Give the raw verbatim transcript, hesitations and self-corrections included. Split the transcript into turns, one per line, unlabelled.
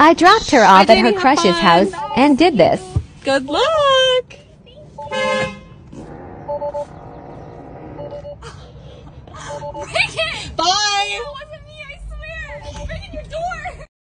I dropped her off
Bye,
at her
Jamie, have
crush's
fun.
house and did this.
Good luck! Bye!